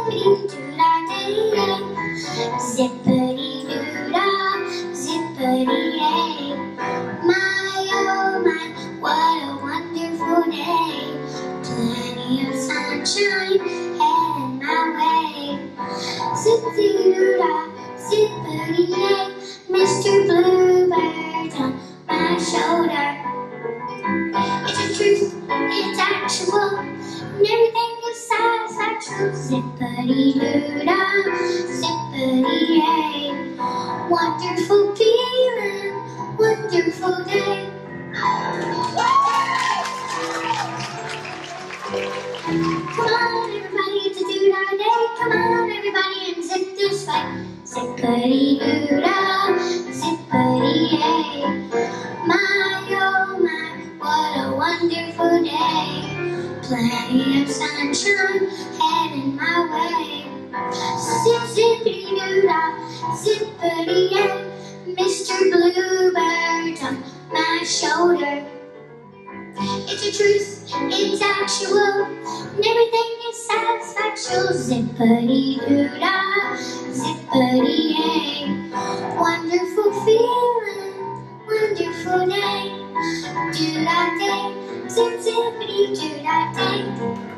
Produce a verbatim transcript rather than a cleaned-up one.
zippity-doo-dah-day. Zippity-doo-dah, zippity-yay. My, oh my, what a wonderful day. Plenty of sunshine heading my way. Zippity-doo-dah, zippity-yay. Mister Bluebird on my shoulder. It's a truth, it's actual, and everything is satisfactual. Zippity-doo-dah, zippity-yay. Wonderful feeling, wonderful day. Come on everybody, it's a doo-dah day. Come on everybody and zip this way. Zippity-doo-dah, zippity-yay. My, oh my, what a wonderful day. Plenty of sunshine heading my way. Zip, zippity-doo-dah, zippity-yay. Mister Bluebird on my shoulder. It's a truth, it's actual, and everything is satisfactual. Zippity-doo-dah, zippity-yay. Wonderful feeling, wonderful day. Do-da-day, zip-zippity-doo-da-day.